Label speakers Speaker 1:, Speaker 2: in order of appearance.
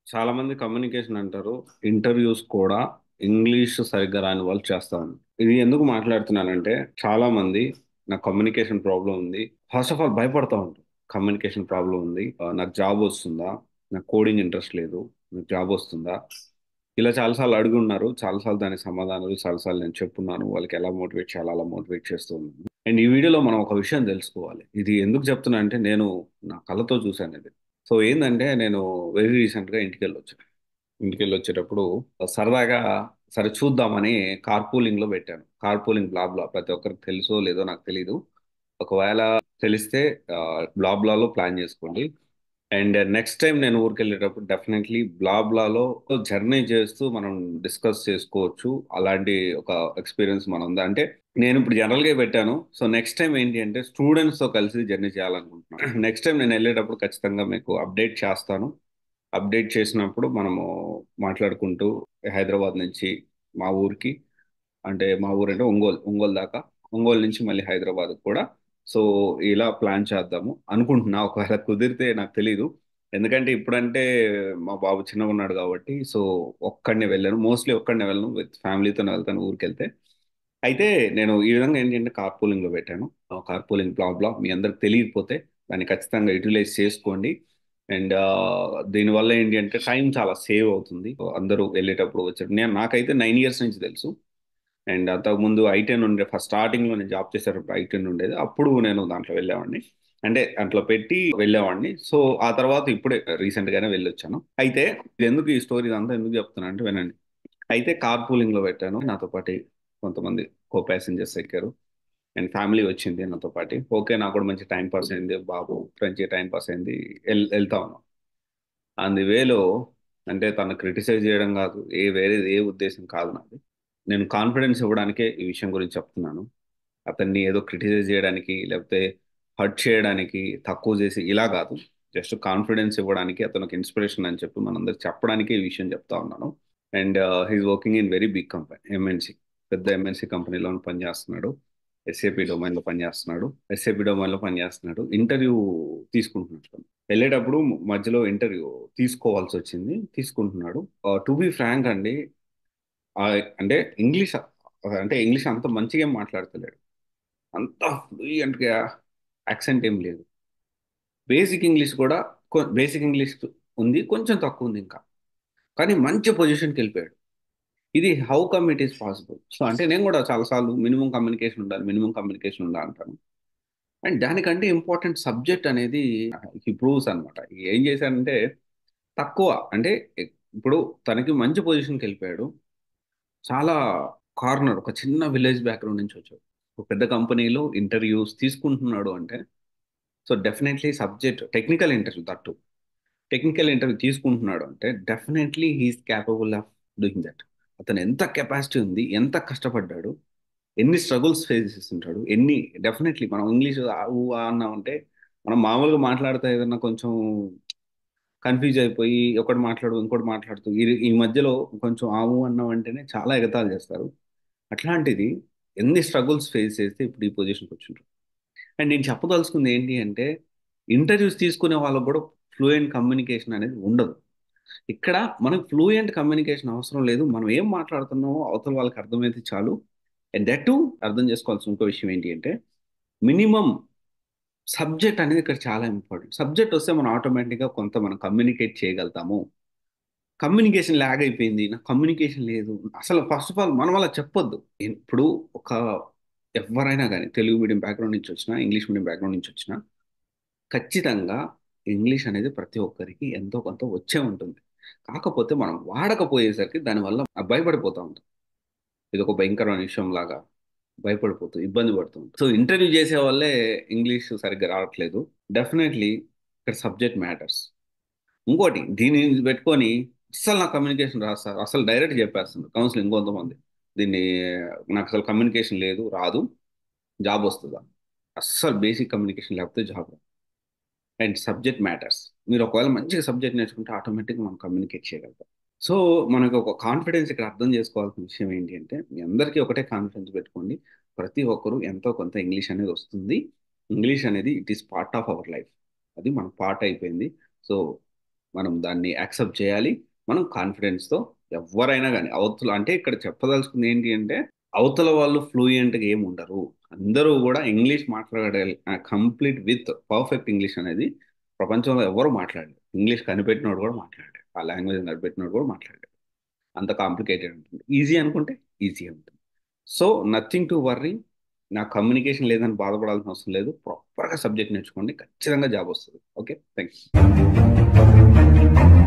Speaker 1: చాలా మంది కమ్యూనికేషన్ అంటారు. ఇంటర్వ్యూస్ కూడా ఇంగ్లీష్ సరిగ్గా రాని వాళ్ళు చేస్తాను. ఇది ఎందుకు మాట్లాడుతున్నానంటే చాలా మంది నాకు కమ్యూనికేషన్ ప్రాబ్లం ఉంది. ఫస్ట్ ఆఫ్ ఆల్ భయపడతా ఉంటారు. కమ్యూనికేషన్ ప్రాబ్లం ఉంది. నాకు జాబ్ వస్తుందా? నాకు కోడింగ్ ఇంట్రెస్ట్ లేదు. నాకు జాబ్ వస్తుందా? ఇలా చాలాసార్లు అడిగి ఉన్నారు. చాలాసార్లు దానికి సమాధానాలు చాలాసార్లు నేను చెప్పున్నాను. వాళ్ళకి ఎలా మోటివేట్ చేయాలో అలా మోటివేట్ చేస్తూ ఉన్నాను. అండ్ ఈ వీడియోలో మనం ఒక విషయం తెలుసుకోవాలి. ఇది ఎందుకు చెప్తున్నా అంటే నేను నా కళ్ళతో చూశాను ఇది. సో ఏంటంటే నేను వెరీ రీసెంట్గా ఇంటికి వెళ్ళి వచ్చేటప్పుడు సరదాగా సరే చూద్దామని కార్ పూలింగ్ లో పెట్టాను. కార్ పూలింగ్ బ్లాబ్లా ప్రతి ఒక్కరికి తెలుసో లేదో నాకు తెలియదు. ఒకవేళ తెలిస్తే బ్లాబ్లాలో ప్లాన్ చేసుకోండి. అండ్ నెక్స్ట్ టైం నేను ఊరికి వెళ్ళేటప్పుడు డెఫినెట్లీ బ్లాబ్లాలో జర్నీ చేస్తూ మనం డిస్కస్ చేసుకోవచ్చు. అలాంటి ఒక ఎక్స్పీరియన్స్ మనం ఉంది. అంటే నేను ఇప్పుడు జనరల్గా పెట్టాను. సో నెక్స్ట్ టైం ఏంటి అంటే స్టూడెంట్స్తో కలిసి జర్నీ చేయాలనుకుంటున్నాను. నెక్స్ట్ టైం నేను వెళ్ళేటప్పుడు ఖచ్చితంగా మీకు అప్డేట్ చేస్తాను. అప్డేట్ చేసినప్పుడు మనము మాట్లాడుకుంటూ హైదరాబాద్ నుంచి మా ఊరికి, అంటే మా ఊరు అంటే ఒంగోలు దాకా, ఒంగోలు నుంచి మళ్ళీ హైదరాబాద్ కూడా. సో ఇలా ప్లాన్ చేద్దాము అనుకుంటున్నా. ఒకవేళ కుదిరితే నాకు తెలీదు. ఎందుకంటే ఇప్పుడంటే మా బాబు చిన్నగా ఉన్నాడు కాబట్టి సో ఒక్కడనే వెళ్ళాను. మోస్ట్లీ ఒక్కడనే వెళ్ళను, విత్ ఫ్యామిలీతోనే వెళ్తాను ఊరికి వెళ్తే. అయితే నేను ఈ విధంగా ఏంటంటే కార్ పూలింగ్ లో పెట్టాను. కార్ పూలింగ్ బ్లాగ్ మీ అందరికి తెలియకపోతే దాన్ని ఖచ్చితంగా యూటిలైజ్ చేసుకోండి. అండ్ దీనివల్ల ఏంటి అంటే టైం చాలా సేవ్ అవుతుంది. అందరూ వెళ్ళేటప్పుడు వచ్చారు. నాకైతే 9 ఇయర్స్ నుంచి తెలుసు. అండ్ అంతకుముందు ఐటెన్ ఉండే, ఫస్ట్ స్టార్టింగ్ లో నేను జాబ్ చేసేటప్పుడు ఐటెన్ ఉండేది. అప్పుడు నేను దాంట్లో వెళ్ళేవాడిని. అంటే దాంట్లో పెట్టి వెళ్ళేవాడిని. సో ఆ తర్వాత ఇప్పుడే రీసెంట్ గానే వెళ్ళొచ్చాను. అయితే ఇది ఎందుకు ఈ స్టోరీ అంతా ఎందుకు చెప్తున్నా అంటే వినండి. అయితే కార్ పూలింగ్ లో పెట్టాను. నాతో పాటు కొంతమంది కో ప్యాసింజర్స్ ఎక్కారు. అండ్ ఫ్యామిలీ వచ్చింది నాతో పాటు. ఓకే, నాకు కూడా మంచి టైం పాస్ అయింది. బాబు మంచి టైం పాస్ అయింది. వెళ్తా ఉన్నాం. అంది వేలో, అంటే తను క్రిటిసైజ్ చేయడం కాదు, వేరేది ఏ ఉద్దేశం కాదు నాది. నేను కాన్ఫిడెన్స్ ఇవ్వడానికే ఈ విషయం గురించి చెప్తున్నాను. అతన్ని ఏదో క్రిటిసైజ్ చేయడానికి లేకపోతే హర్ట్ చేయడానికి, తక్కువ చేసి ఇలా కాదు. జస్ట్ కాన్ఫిడెన్స్ ఇవ్వడానికి, అతనికి ఇన్స్పిరేషన్ అని చెప్పి మనందరికి చెప్పడానికి ఈ విషయం చెప్తా ఉన్నాను. And he's working in very big company, MNC, పెద్ద ఎంఎన్సి కంపెనీలో పనిచేస్తున్నాడు. ఎస్ఏపి డొమైన్లో పనిచేస్తున్నాడు. ఎస్ఏపి డొమైన్లో పనిచేస్తున్నాడు. ఇంటర్వ్యూ తీసుకుంటున్నాడు. వెళ్ళేటప్పుడు మధ్యలో ఇంటర్వ్యూ తీసుకోవాల్సి వచ్చింది. తీసుకుంటున్నాడు. టు బి ఫ్రాంక్ అండి, ఆ, అంటే ఇంగ్లీష్ అంటే ఇంగ్లీష్ అంత మంచిగా ఏం మాట్లాడతలేడు. అంత ఫ్లూయెంట్గా యాక్సెంట్ ఏం లేదు. బేసిక్ ఇంగ్లీష్ కూడా బేసిక్ ఇంగ్లీష్ ఉంది, కొంచెం తక్కువ ఉంది ఇంకా. కానీ మంచి పొజిషన్కి వెళ్ళిపోయాడు. ఇది how come it is possible? So అంటే నేను కూడా చాలాసార్లు మినిమం కమ్యూనికేషన్ ఉండాలి అంటాను. అండ్ దానికంటే ఇంపార్టెంట్ సబ్జెక్ట్ అనేది ఈ ప్రూవ్స్ అనమాట. ఏం చేశానంటే తక్కువ, అంటే ఇప్పుడు తనకి మంచి పొజిషన్కి వెళ్ళిపోయాడు. చాలా కార్నర్, ఒక చిన్న విలేజ్ బ్యాక్గ్రౌండ్ నుంచి వచ్చాడు. ఒక పెద్ద కంపెనీలో ఇంటర్వ్యూస్ తీసుకుంటున్నాడు అంటే so definitely subject, technical interview that, technical interview తీసుకుంటున్నాడు అంటే definitely he is capable of doing that. అతను ఎంత కెపాసిటీ ఉంది, ఎంత కష్టపడ్డాడు, ఎన్ని స్ట్రగుల్స్ ఫేస్ చేస్తుంటాడు, ఎన్ని. డెఫినెట్లీ మనం ఇంగ్లీష్ ఆ ఊ ఆ అన్నామంటే, మనం మామూలుగా మాట్లాడితే ఏదన్నా కొంచెం కన్ఫ్యూజ్ అయిపోయి ఒకటి మాట్లాడు ఇంకోటి మాట్లాడుతూ ఈ మధ్యలో కొంచెం ఆము అన్నాం అంటేనే చాలా ఎగతాళి చేస్తారు. అట్లాంటిది ఎన్ని స్ట్రగుల్స్ ఫేస్ చేస్తే ఇప్పుడు ఈ పొజిషన్కి వచ్చింటారు. అండ్ నేను చెప్పదలుచుకుంది ఏంటి అంటే ఇంటర్వ్యూస్ తీసుకునే వాళ్ళకు కూడా ఫ్లూయెంట్ కమ్యూనికేషన్ అనేది ఉండదు. ఇక్కడ మనకు ఫ్లూయెంట్ కమ్యూనికేషన్ అవసరం లేదు. మనం ఏం మాట్లాడుతున్నామో అవతల వాళ్ళకి అర్థమైతే చాలు. అండ్ దట్ టు అర్థం చేసుకోవాల్సిన ఇంకో విషయం ఏంటి అంటే మినిమం సబ్జెక్ట్ అనేది ఇక్కడ చాలా ఇంపార్టెంట్. సబ్జెక్ట్ వస్తే మనం ఆటోమేటిక్గా కొంత మనం కమ్యూనికేట్ చేయగలుగుతాము. కమ్యూనికేషన్ ల్యాగ్ అయిపోయింది, నాకు కమ్యూనికేషన్ లేదు, అసలు ఫస్ట్ ఆఫ్ ఆల్ మనం అలా చెప్పొద్దు. ఇప్పుడు ఒక ఎవరైనా కానీ తెలుగు మీడియం బ్యాక్గ్రౌండ్ నుంచి వచ్చినా, ఇంగ్లీష్ మీడియం బ్యాక్గ్రౌండ్ నుంచి వచ్చినా ఖచ్చితంగా ఇంగ్లీష్ అనేది ప్రతి ఒక్కరికి ఎంతో కొంత వచ్చే ఉంటుంది. కాకపోతే మనం వాడకపోయేసరికి దానివల్ల భయపడిపోతూ ఉంటాం. ఇది ఒక భయంకరమైన విషయం లాగా భయపడిపోతూ ఇబ్బంది పడుతూ ఉంటాం. సో ఇంటర్వ్యూ చేసే వాళ్ళే ఇంగ్లీష్ సరిగ్గా రావట్లేదు. డెఫినెట్లీ ఇక్కడ సబ్జెక్ట్ మ్యాటర్స్. ఇంకోటి దీన్ని పెట్టుకొని అస్సలు నాకు కమ్యూనికేషన్ రాదు సార్, అసలు డైరెక్ట్ చెప్పేస్తుంది కౌన్సిలింగ్ కొంతమంది. దీన్ని నాకు అసలు కమ్యూనికేషన్ లేదు, రాదు, జాబ్ వస్తుందా? అస్సలు బేసిక్ కమ్యూనికేషన్ లేకపోతే జాబ్. And subject matters. మీరు ఒకవేళ మంచిగా సబ్జెక్ట్ నేర్చుకుంటే ఆటోమేటిక్గా మనం కమ్యూనికేట్ చేయగలుగుతాం. సో మనకు ఒక కాన్ఫిడెన్స్ ఇక్కడ అర్థం చేసుకోవాల్సిన విషయం ఏంటి అంటే మీ అందరికీ ఒకటే కాన్ఫిడెన్స్ పెట్టుకోండి. ప్రతి ఒక్కరూ ఎంతో కొంత ఇంగ్లీష్ అనేది వస్తుంది. ఇంగ్లీష్ అనేది it is part of our life. అది మన పార్ట్ అయిపోయింది. సో మనం దాన్ని యాక్సెప్ట్ చేయాలి. మనం కాన్ఫిడెన్స్తో ఎవరైనా కానీ అవతల అంటే ఇక్కడ చెప్పదలుచుకుంది ఏంటి అంటే అవతల వాళ్ళు ఫ్లూయెంట్గా ఏమి ఉండరు. అందరూ కూడా ఇంగ్లీష్ మాట్లాడాలి. కంప్లీట్ విత్ పర్ఫెక్ట్ ఇంగ్లీష్ అనేది ప్రపంచంలో ఎవరు మాట్లాడలేరు. ఇంగ్లీష్ కనిపెట్టినోడు కూడా మాట్లాడారు, ఆ లాంగ్వేజ్ కనిపెట్టినోడు కూడా మాట్లాడారు. అంత కాంప్లికేటెడ్ ఉంటుంది. ఈజీ అనుకుంటే ఈజీ ఉంటుంది. So nothing to worry. నా కమ్యూనికేషన్ లేదని బాధపడాల్సిన అవసరం లేదు. ప్రాపర్గా సబ్జెక్ట్ నేర్చుకోండి, ఖచ్చితంగా జాబ్ వస్తుంది. Okay, thanks.